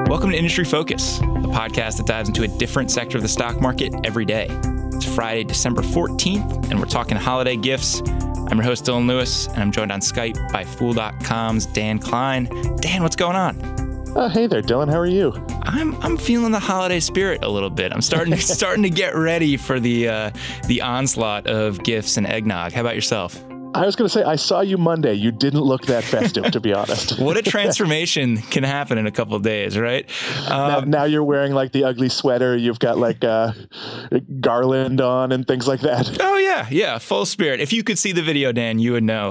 Welcome to Industry Focus, the podcast that dives into a different sector of the stock market every day. It's Friday, December 14th, and we're talking holiday gifts. I'm your host, Dylan Lewis, and I'm joined on Skype by Fool.com's Dan Klein. Dan, what's going on? Hey there, Dylan. How are you? I'm feeling the holiday spirit a little bit. I'm starting to get ready for the onslaught of gifts and eggnog. How about yourself? I was going to say, I saw you Monday. You didn't look that festive, to be honest. What a transformation can happen in a couple of days, right? Now you're wearing like the ugly sweater. You've got like a garland on and things like that. Oh, yeah. Full spirit. If you could see the video, Dan, you would know.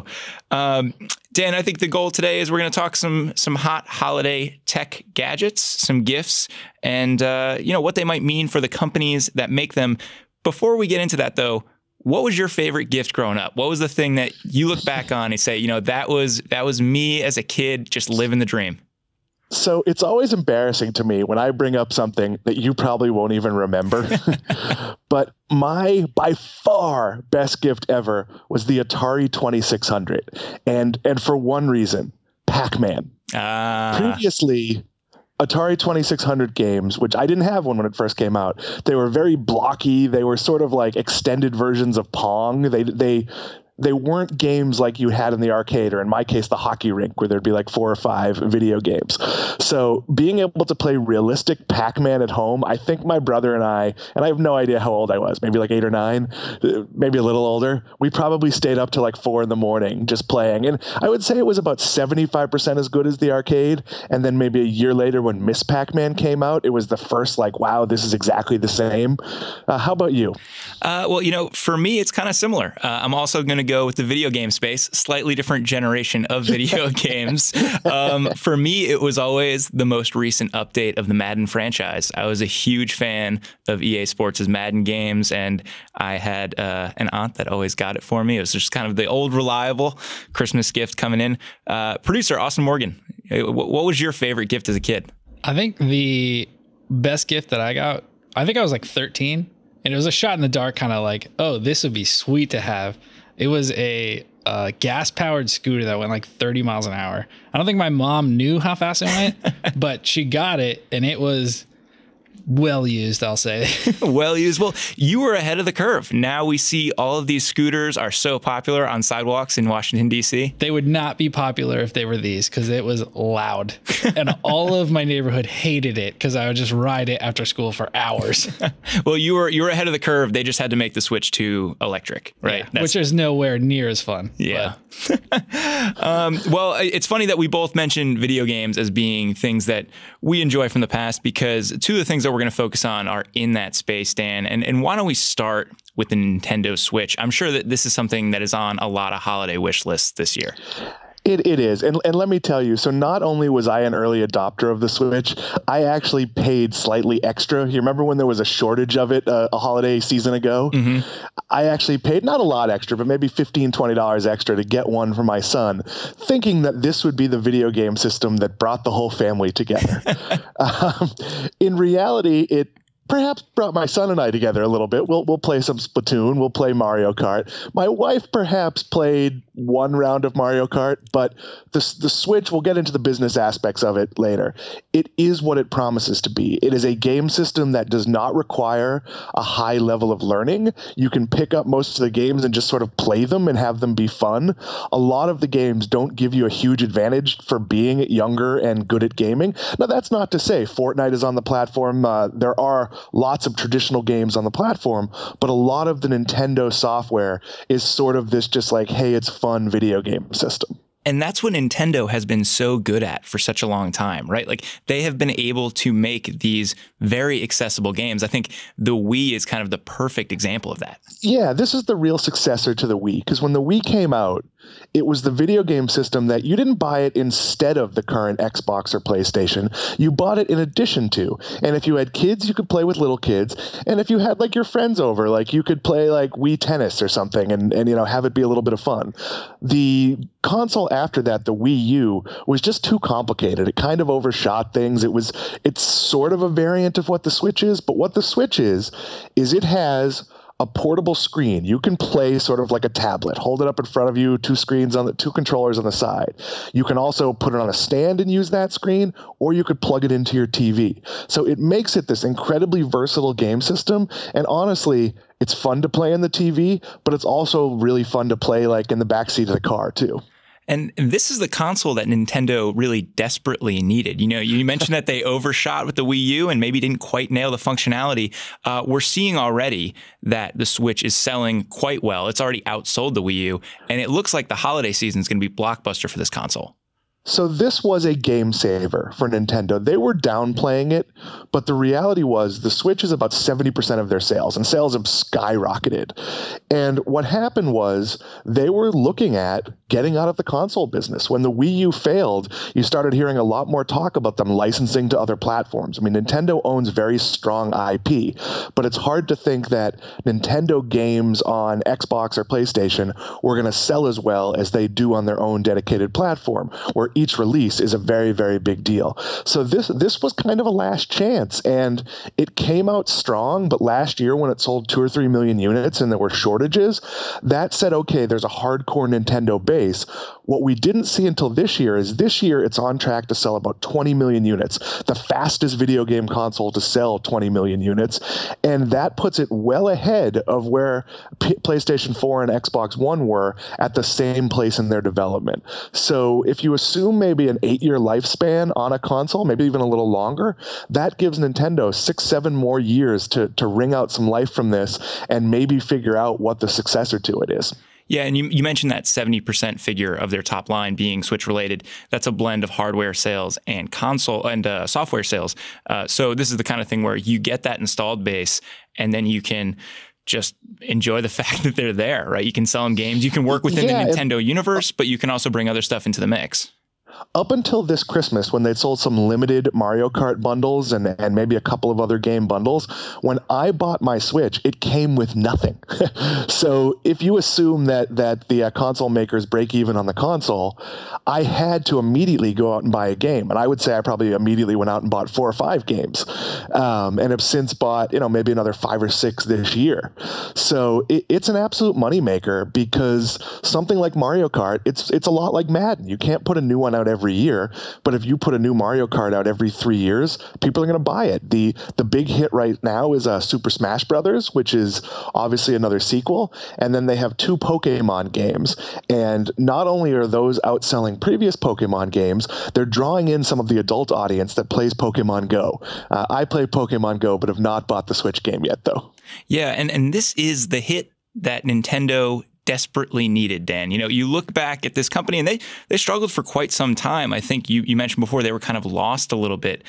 Dan, I think the goal today is we're going to talk some hot holiday tech gadgets, some gifts, and what they might mean for the companies that make them. Before we get into that, though, what was your favorite gift growing up? What was the thing that you look back on and say, that was me as a kid just living the dream? So it's always embarrassing to me when I bring up something that you probably won't even remember. But my by far best gift ever was the Atari 2600. And for one reason, Pac-Man. Previously, Atari 2600 games, which I didn't have one when it first came out, they were very blocky. They were sort of like extended versions of Pong. They weren't games like you had in the arcade, or in my case, the hockey rink, where there'd be like 4 or 5 video games. So being able to play realistic Pac-Man at home, I think my brother and I have no idea how old I was, maybe like 8 or 9, maybe a little older. We probably stayed up till like 4 a.m. just playing. And I would say it was about 75% as good as the arcade. And then maybe a year later when Miss Pac-Man came out, it was the first like, wow, this is exactly the same. How about you? For me, it's kind of similar. I'm also going to go with the video game space, slightly different generation of video games. For me, it was always the most recent update of the Madden franchise. I was a huge fan of EA Sports' Madden games, and I had an aunt that always got it for me. It was just kind of the old reliable Christmas gift coming in. Producer Austin Morgan, what was your favorite gift as a kid? I think the best gift that I got, I think I was like 13, and it was a shot in the dark, kind of like, oh, this would be sweet to have. It was a gas-powered scooter that went like 30 miles an hour. I don't think my mom knew how fast it went, but she got it, and it was well used, I'll say. Well used. Well, you were ahead of the curve. Now we see all of these scooters are so popular on sidewalks in Washington, D.C. They would not be popular if they were these, because it was loud. And all of my neighborhood hated it because I would just ride it after school for hours. Well, you were ahead of the curve. They just had to make the switch to electric, right? Yeah, which is nowhere near as fun. Yeah. Well, it's funny that we both mentioned video games as being things that we enjoy from the past, because two of the things that we're going to focus on are in that space, Dan. And why don't we start with the Nintendo Switch? I'm sure that this is something that is on a lot of holiday wish lists this year. It is. And let me tell you, so not only was I an early adopter of the Switch, I actually paid slightly extra. You remember when there was a shortage of it a holiday season ago? Mm-hmm. I actually paid not a lot extra, but maybe $15, $20 extra to get one for my son, thinking that this would be the video game system that brought the whole family together. In reality, it perhaps brought my son and I together a little bit. We'll play some Splatoon. We'll play Mario Kart. My wife perhaps played one round of Mario Kart, but the Switch, we'll get into the business aspects of it later. It is what it promises to be. It is a game system that does not require a high level of learning. You can pick up most of the games and just sort of play them and have them be fun. A lot of the games don't give you a huge advantage for being younger and good at gaming. Now, that's not to say Fortnite is on the platform. There are lots of traditional games on the platform, but a lot of the Nintendo software is sort of this just like, hey, it's fun video game system. And that's what Nintendo has been so good at for such a long time, right? Like, they have been able to make these very accessible games. I think the Wii is kind of the perfect example of that. Yeah, this is the real successor to the Wii, because when the Wii came out, it was the video game system that you didn't buy it instead of the current Xbox or PlayStation. You bought it in addition to. And if you had kids, you could play with little kids. And if you had like your friends over, like you could play like Wii Tennis or something and have it be a little bit of fun. The console after that, the Wii U, was just too complicated. It kind of overshot things. It's sort of a variant of what the Switch is, but what the Switch is it has a portable screen. You can play sort of like a tablet. Hold it up in front of you, two controllers on the side. You can also put it on a stand and use that screen, or you could plug it into your TV. So it makes it this incredibly versatile game system. And honestly, it's fun to play on the TV, but it's also really fun to play like in the backseat of the car too. And this is the console that Nintendo really desperately needed. You know, you mentioned that they overshot with the Wii U and maybe didn't quite nail the functionality. We're seeing already that the Switch is selling quite well. It's already outsold the Wii U, and it looks like the holiday season is going to be blockbuster for this console. So this was a game saver for Nintendo. They were downplaying it, but the reality was the Switch is about 70% of their sales, and sales have skyrocketed. And what happened was they were looking at getting out of the console business. When the Wii U failed, you started hearing a lot more talk about them licensing to other platforms. I mean, Nintendo owns very strong IP, but it's hard to think that Nintendo games on Xbox or PlayStation were going to sell as well as they do on their own dedicated platform, where each release is a very, very big deal. So this was kind of a last chance, and it came out strong. But last year, when it sold 2 or 3 million units and there were shortages, that said, okay, there's a hardcore Nintendo base. What we didn't see until this year is it's on track to sell about 20 million units, the fastest video game console to sell 20 million units. And that puts it well ahead of where PlayStation 4 and Xbox One were at the same place in their development. So if you assume maybe an 8-year lifespan on a console, maybe even a little longer, that gives Nintendo 6-7 more years to wring out some life from this and maybe figure out what the successor to it is. Yeah, and you mentioned that 70% figure of their top line being Switch related. That's a blend of hardware sales and console and software sales. So this is the kind of thing where you get that installed base, and then you can just enjoy the fact that they're there, right? You can sell them games. You can work within the Nintendo universe, but you can also bring other stuff into the mix. Up until this Christmas, when they sold some limited Mario Kart bundles and maybe a couple of other game bundles, when I bought my Switch, it came with nothing. So if you assume that the console makers break even on the console, I had to immediately go out and buy a game. And I would say I probably immediately went out and bought 4 or 5 games, and have since bought maybe another 5 or 6 this year. So it's an absolute moneymaker, because something like Mario Kart, it's a lot like Madden. You can't put a new one out every year, but if you put a new Mario Kart out every 3 years, people are going to buy it. The big hit right now is Super Smash Brothers, which is obviously another sequel, and then they have 2 Pokemon games. And not only are those outselling previous Pokemon games, they're drawing in some of the adult audience that plays Pokemon Go. I play Pokemon Go, but have not bought the Switch game yet, though. Yeah, and this is the hit that Nintendo desperately needed, Dan. You look back at this company, and they struggled for quite some time. I think you mentioned before they were kind of lost a little bit.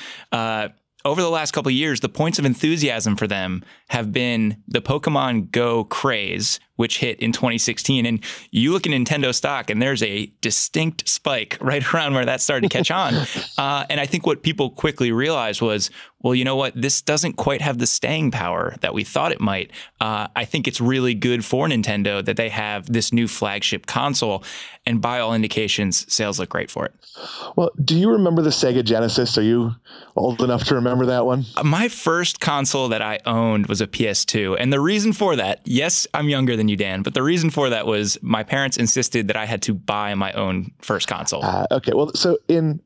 Over the last couple of years, the points of enthusiasm for them have been the Pokemon Go craze, which hit in 2016. And you look at Nintendo stock, and there's a distinct spike right around where that started to catch on. And I think what people quickly realized was, well, you know what? This doesn't quite have the staying power that we thought it might. I think it's really good for Nintendo that they have this new flagship console. And by all indications, sales look great for it. Well, do you remember the Sega Genesis? Are you old enough to remember that one? My first console that I owned was a PS2. And the reason for that, yes, I'm younger than you, Dan, but the reason for that was my parents insisted that I had to buy my own first console. Okay, well, so in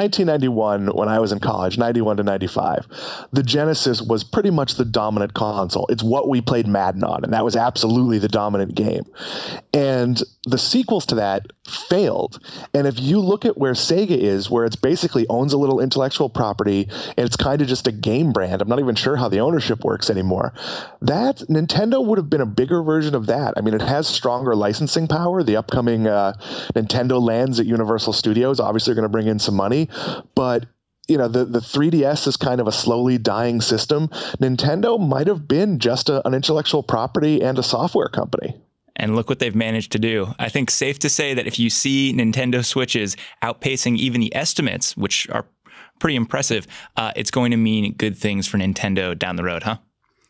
1991, when I was in college, 91 to 95, the Genesis was pretty much the dominant console. It's what we played Madden on, and that was absolutely the dominant game. And the sequels to that failed. And if you look at where Sega is, where it's basically owns a little intellectual property, and it's kind of just a game brand, I'm not even sure how the ownership works anymore, that Nintendo would have been a bigger version of that. I mean, it has stronger licensing power. The upcoming Nintendo Lands at Universal Studios obviously are going to bring in some money. But the 3DS is kind of a slowly dying system. Nintendo might have been just an intellectual property and a software company. And look what they've managed to do. I think safe to say that if you see Nintendo Switches outpacing even the estimates, which are pretty impressive, it's going to mean good things for Nintendo down the road, huh?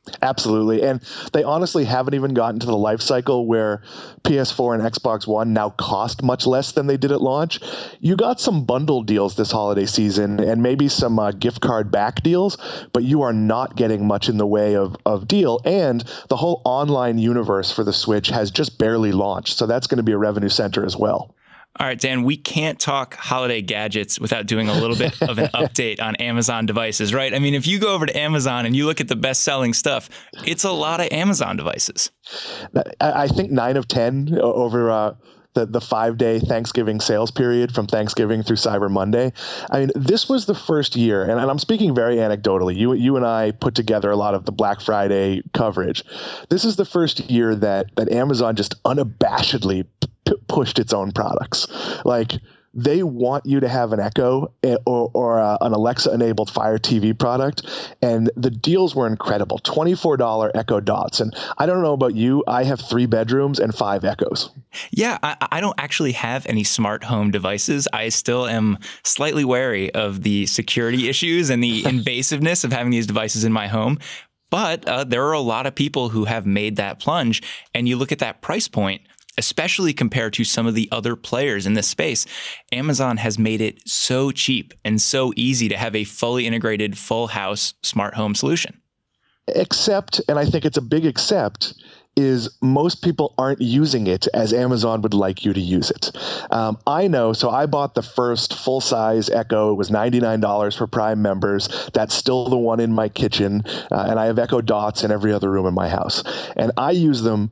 Absolutely. And they honestly haven't even gotten to the life cycle where PS4 and Xbox One now cost much less than they did at launch. You got some bundle deals this holiday season and maybe some gift card back deals, but you are not getting much in the way of deal. And the whole online universe for the Switch has just barely launched. So that's going to be a revenue center as well. All right, Dan, we can't talk holiday gadgets without doing a little bit of an update on Amazon devices, right? I mean, if you go over to Amazon and you look at the best-selling stuff, it's a lot of Amazon devices. I think 9 of 10 over the 5-day Thanksgiving sales period from Thanksgiving through Cyber Monday. I mean, this was the first year, and I'm speaking very anecdotally. You and I put together a lot of the Black Friday coverage. This is the first year that Amazon just unabashedly pushed its own products. Like, they want you to have an Echo or an Alexa-enabled Fire TV product, and the deals were incredible. $24 Echo Dots, and I don't know about you, I have 3 bedrooms and 5 Echoes. Yeah, I don't actually have any smart home devices. I still am slightly wary of the security issues and the invasiveness of having these devices in my home. But there are a lot of people who have made that plunge, and you look at that price point, especially compared to some of the other players in this space. Amazon has made it so cheap and so easy to have a fully integrated full house smart home solution. Except, and I think it's a big except, is most people aren't using it as Amazon would like you to use it. I know, so I bought the first full-size Echo. It was $99 for Prime members. That's still the one in my kitchen, and I have Echo Dots in every other room in my house. And I use them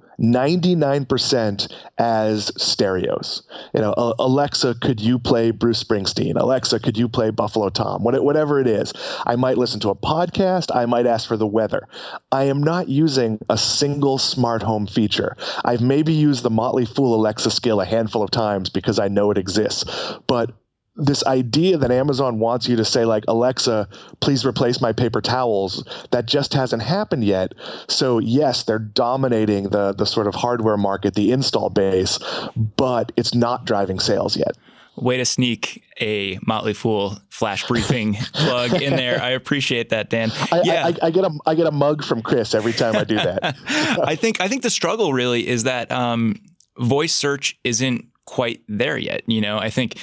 99% as stereos. You know, Alexa, could you play Bruce Springsteen? Alexa, could you play Buffalo Tom? Whatever it is. I might listen to a podcast. I might ask for the weather. I am not using a single smart home feature. I've maybe used the Motley Fool Alexa skill a handful of times because I know it exists. But this idea that Amazon wants you to say, like, Alexa, please replace my paper towels, that just hasn't happened yet. So yes, they're dominating the sort of hardware market, the install base, but it's not driving sales yet. Way to sneak a Motley Fool flash briefing plug in there. I appreciate that, Dan. I get a mug from Chris every time I do that. I think the struggle really is that voice search isn't quite there yet. You know, I think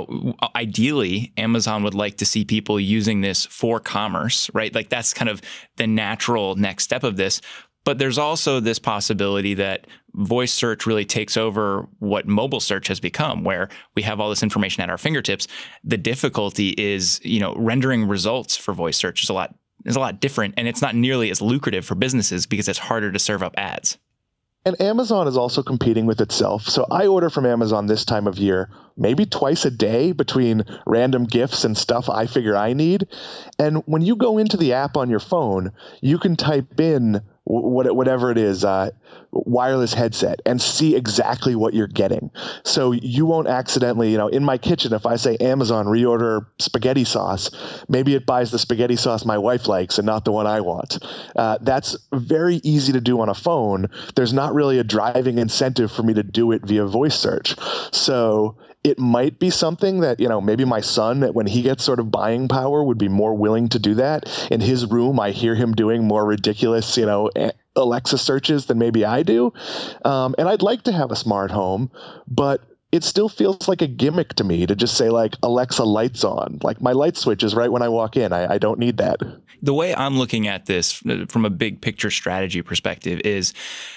ideally Amazon would like to see people using this for commerce, right? Like, that's kind of the natural next step of this. But there's also this possibility that voice search really takes over what mobile search has become, where we have all this information at our fingertips. The difficulty is, you know, rendering results for voice search is a lot different, and it's not nearly as lucrative for businesses because it's harder to serve up ads. And Amazon is also competing with itself. So I order from Amazon this time of year, maybe twice a day, between random gifts and stuff I figure I need. And when you go into the app on your phone, you can type in whatever it is, wireless headset, and see exactly what you're getting. So you won't accidentally, you know, in my kitchen, if I say Amazon reorder spaghetti sauce, maybe it buys the spaghetti sauce my wife likes and not the one I want. That's very easy to do on a phone. There's not really a driving incentive for me to do it via voice search. So it might be something that, you know, maybe my son, when he gets sort of buying power, would be more willing to do that. In his room, I hear him doing more ridiculous, you know, Alexa searches than maybe I do. And I'd like to have a smart home, but it still feels like a gimmick to me to just say, like, Alexa, lights on. Like, my light switch is right when I walk in. I don't need that. The way I'm looking at this from a big picture strategy perspective is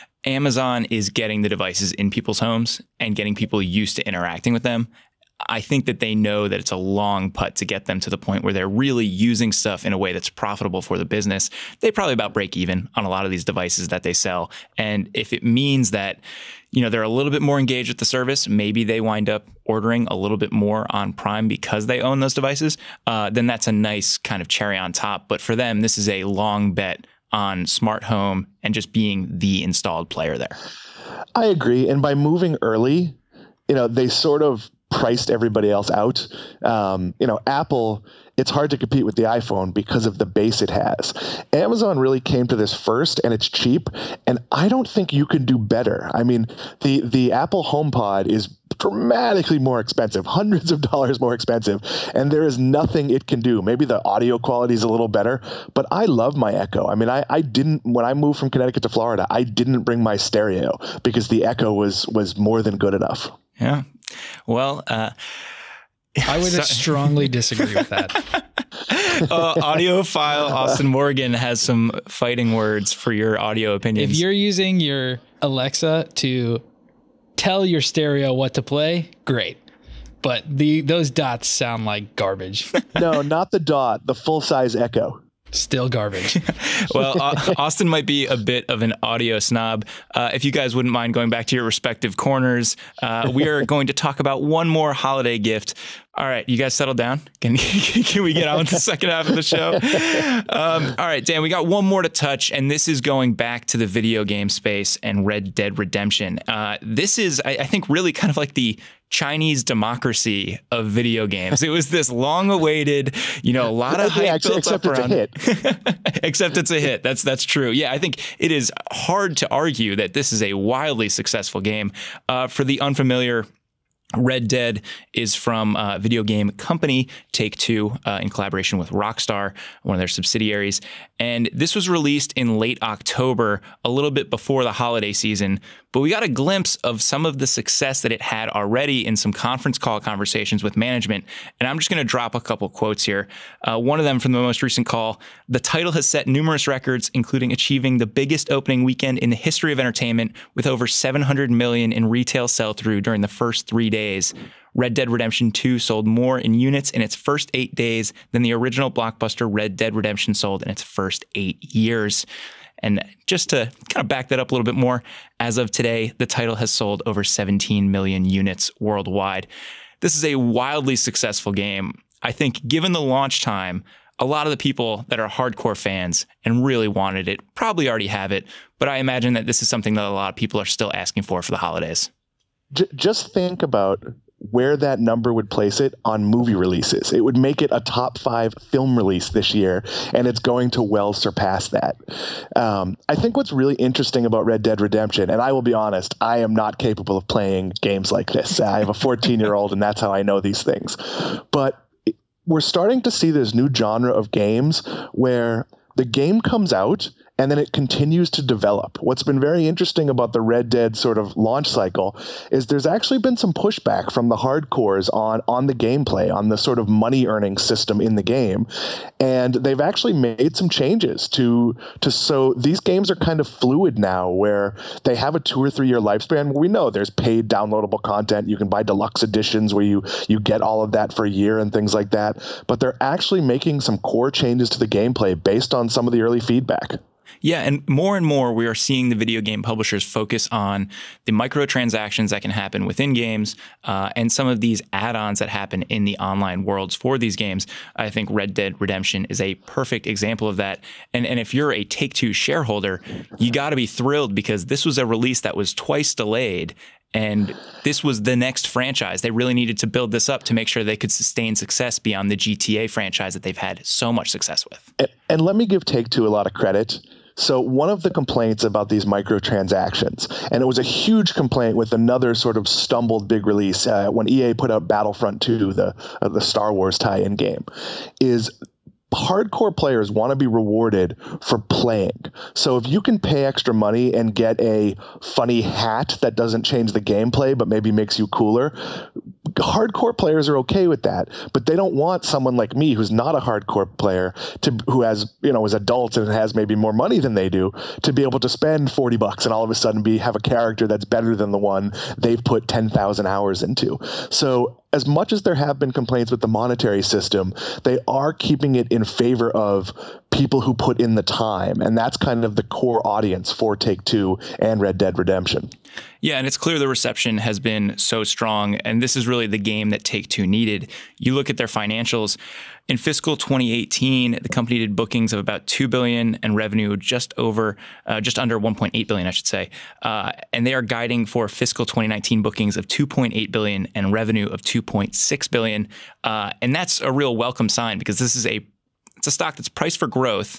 Amazon is getting the devices in people's homes and getting people used to interacting with them. I think that they know that it's a long putt to get them to the point where they're really using stuff in a way that's profitable for the business. They probably about break even on a lot of these devices that they sell. And if it means that, you know, they're a little bit more engaged with the service, maybe they wind up ordering a little bit more on Prime because they own those devices, then that's a nice kind of cherry on top. But for them, this is a long bet on smart home and just being the installed player there. I agree. And by moving early, you know, they sort of priced everybody else out. You know, Apple, it's hard to compete with the iPhone because of the base it has. Amazon really came to this first, and it's cheap. And I don't think you can do better. I mean, the Apple HomePod is dramatically more expensive, hundreds of dollars more expensive, and there is nothing it can do. Maybe the audio quality is a little better, but I love my Echo. I mean, I didn't, when I moved from Connecticut to Florida, I didn't bring my stereo because the Echo was more than good enough. Yeah. Well, I would strongly disagree with that. Audiophile Austin Morgan has some fighting words for your audio opinions. If you're using your Alexa to tell your stereo what to play, great. But those dots sound like garbage. No, not the dot, the full-size Echo. Still garbage. Well, Austin might be a bit of an audio snob. If you guys wouldn't mind going back to your respective corners, we are going to talk about one more holiday gift. All right, you guys settle down. Can we get on with the second half of the show? All right, Dan, we got one more to touch, and this is going back to the video game space and Red Dead Redemption. This is, I think, really kind of like the Chinese democracy of video games. It was this long-awaited, a lot of hype built up around it. Except it's a hit. That's true. Yeah, I think it is hard to argue that this is a wildly successful game. For the unfamiliar, Red Dead is from a video game company, Take-Two, in collaboration with Rockstar, one of their subsidiaries. And this was released in late October, a little bit before the holiday season. But we got a glimpse of some of the success that it had already in some conference call conversations with management. And I'm just going to drop a couple quotes here. One of them from the most recent call: the title has set numerous records, including achieving the biggest opening weekend in the history of entertainment with over 700 million in retail sell-through during the first 3 days. Red Dead Redemption 2 sold more in units in its first 8 days than the original blockbuster Red Dead Redemption sold in its first 8 years. And just to kind of back that up a little bit more, as of today, the title has sold over 17 million units worldwide. This is a wildly successful game. I think given the launch time, a lot of the people that are hardcore fans and really wanted it probably already have it, but I imagine that this is something that a lot of people are still asking for the holidays. Just think about where that number would place it on movie releases. It would make it a top 5 film release this year, and it's going to well surpass that. I think what's really interesting about Red Dead Redemption, and I will be honest, I am not capable of playing games like this. I have a 14-year-old, and that's how I know these things. But we're starting to see this new genre of games where the game comes out and then it continues to develop. What's been very interesting about the Red Dead sort of launch cycle is there's actually been some pushback from the hardcores on the gameplay, on the sort of money earning system in the game. And they've actually made some changes so these games are kind of fluid now, where they have a 2 or 3 year lifespan. We know there's paid downloadable content. You can buy deluxe editions where you get all of that for a year and things like that. But they're actually making some core changes to the gameplay based on some of the early feedback. Yeah, and more we are seeing the video game publishers focus on the microtransactions that can happen within games and some of these add-ons that happen in the online worlds for these games. I think Red Dead Redemption is a perfect example of that. And if you're a Take-Two shareholder, you got to be thrilled because this was a release that was twice delayed. And this was the next franchise. They really needed to build this up to make sure they could sustain success beyond the GTA franchise that they've had so much success with. And let me give Take-Two a lot of credit. So one of the complaints about these microtransactions, and it was a huge complaint with another sort of stumbled big release when EA put out Battlefront 2, the Star Wars tie-in game, is hardcore players want to be rewarded for playing. So if you can pay extra money and get a funny hat that doesn't change the gameplay but maybe makes you cooler, hardcore players are okay with that. But they don't want someone like me, who's not a hardcore player, who has, is adult and has maybe more money than they do, to be able to spend $40 and all of a sudden have a character that's better than the one they've put 10,000 hours into. So as much as there have been complaints with the monetary system, they are keeping it in favor of people who put in the time. And that's kind of the core audience for Take-Two and Red Dead Redemption. Yeah, and it's clear the reception has been so strong, and this is really the game that Take-Two needed. You look at their financials. In fiscal 2018, the company did bookings of about $2 billion and revenue just under $1.8 billion, I should say. And they are guiding for fiscal 2019 bookings of $2.8 billion and revenue of $2.6 billion. And that's a real welcome sign because this is it's a stock that's priced for growth.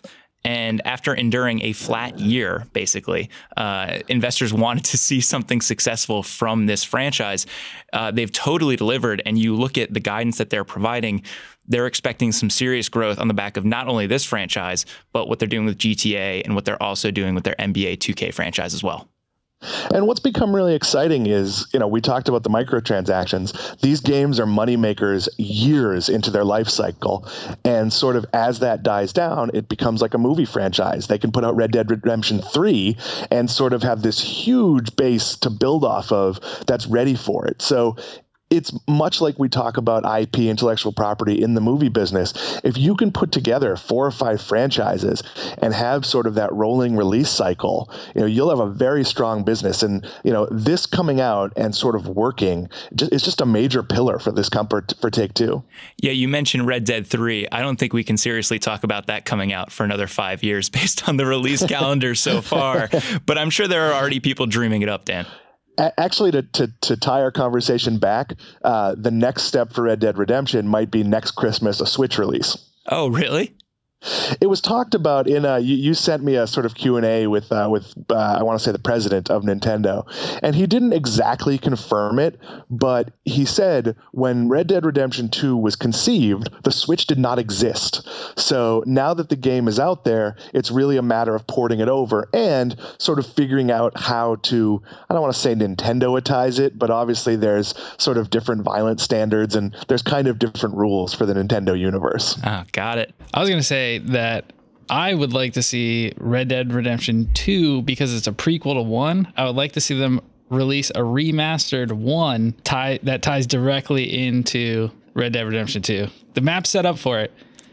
And after enduring a flat year, basically, investors wanted to see something successful from this franchise. They've totally delivered. And you look at the guidance that they're providing, they're expecting some serious growth on the back of not only this franchise, but what they're doing with GTA and what they're also doing with their NBA 2K franchise as well. And what's become really exciting is, we talked about the microtransactions. These games are money makers years into their life cycle. And sort of as that dies down, it becomes like a movie franchise. They can put out Red Dead Redemption 3 and sort of have this huge base to build off of that's ready for it. So it's much like we talk about IP, intellectual property, in the movie business. If you can put together 4 or 5 franchises and have sort of that rolling release cycle, you'll have a very strong business. And, this coming out and sort of working is just a major pillar for this company, for Take-Two. Yeah, you mentioned Red Dead 3. I don't think we can seriously talk about that coming out for another 5 years based on the release calendar so far. But I'm sure there are already people dreaming it up, Dan. Actually, to tie our conversation back, the next step for Red Dead Redemption might be next Christmas, a Switch release. Oh, really? It was talked about in you sent me a sort of Q&A with I want to say the president of Nintendo, and he didn't exactly confirm it, but he said when Red Dead Redemption 2 was conceived, the Switch did not exist. So now that the game is out there, it's really a matter of porting it over and sort of figuring out how to, I don't want to say Nintendo-itize it, but obviously there's sort of different violence standards and there's kind of different rules for the Nintendo universe. Oh, got it. I was going to say that I would like to see Red Dead Redemption 2 because it's a prequel to 1. I would like to see them release a remastered 1 that ties directly into Red Dead Redemption 2. The map's set up for it.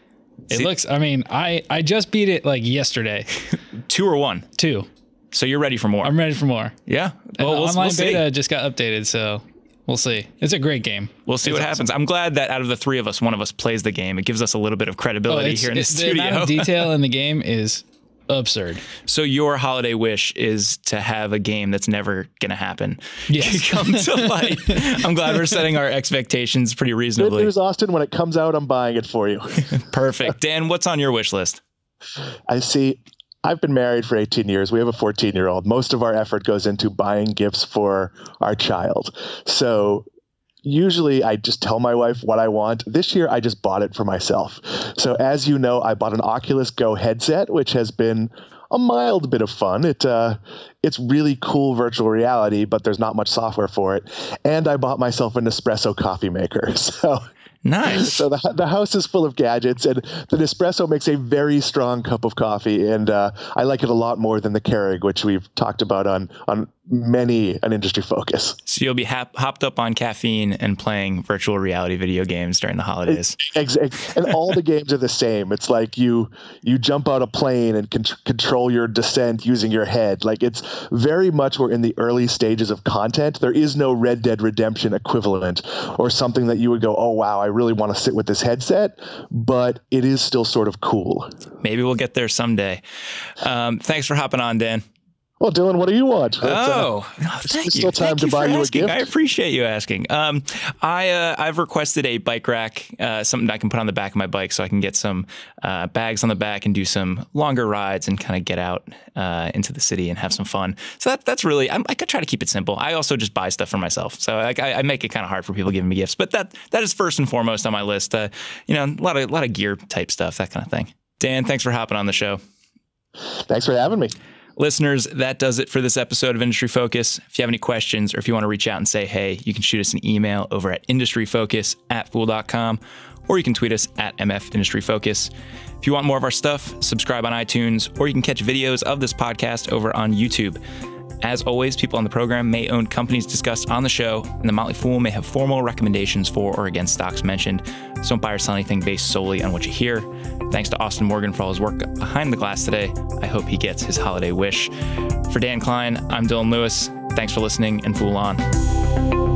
It looks, I just beat it like yesterday. 2 or 1? 2. So you're ready for more? I'm ready for more. Yeah. Well, the online beta just got updated, so we'll see. It's a great game. We'll see what happens. I'm glad that out of the 3 of us, one of us plays the game. It gives us a little bit of credibility here in the studio. The amount of detail in the game is absurd. So your holiday wish is to have a game that's never going to happen. Yes. Come to light. I'm glad we're setting our expectations pretty reasonably. Good news, Austin. When it comes out, I'm buying it for you. Perfect. Dan, what's on your wish list? I've been married for 18 years. We have a 14-year-old. Most of our effort goes into buying gifts for our child. So usually I just tell my wife what I want. This year, I just bought it for myself. So as you know, I bought an Oculus Go headset, which has been a mild bit of fun. It's really cool virtual reality, but there's not much software for it. And I bought myself an Nespresso coffee maker. So nice. So the house is full of gadgets, and the Nespresso makes a very strong cup of coffee, and I like it a lot more than the Keurig, which we've talked about on many an industry focus. So you'll be hopped up on caffeine and playing virtual reality video games during the holidays. And all the games are the same. It's like you jump out a plane and control your descent using your head. Like, it's very much, we're in the early stages of content. There is no Red Dead Redemption equivalent or something that you would go, oh, wow, I really want to sit with this headset, but it is still sort of cool. Maybe we'll get there someday. Thanks for hopping on, Dan. Well, Dylan, what do you want? Thank you. Still time to buy you a gift. I appreciate you asking. I've requested a bike rack, something that I can put on the back of my bike so I can get some bags on the back and do some longer rides and kind of get out into the city and have some fun. So that's really, I could try to keep it simple. I also just buy stuff for myself. So I make it kind of hard for people giving me gifts. But that is first and foremost on my list. A lot of gear type stuff, that kind of thing. Dan, thanks for hopping on the show. Thanks for having me. Listeners, that does it for this episode of Industry Focus. If you have any questions or if you want to reach out and say hey, you can shoot us an email over at industryfocus@fool.com, or you can tweet us at MFIndustryFocus. If you want more of our stuff, subscribe on iTunes, or you can catch videos of this podcast over on YouTube. As always, people on the program may own companies discussed on the show, and the Motley Fool may have formal recommendations for or against stocks mentioned. So don't buy or sell anything based solely on what you hear. Thanks to Austin Morgan for all his work behind the glass today. I hope he gets his holiday wish. For Dan Klein, I'm Dylan Lewis. Thanks for listening, and Fool on.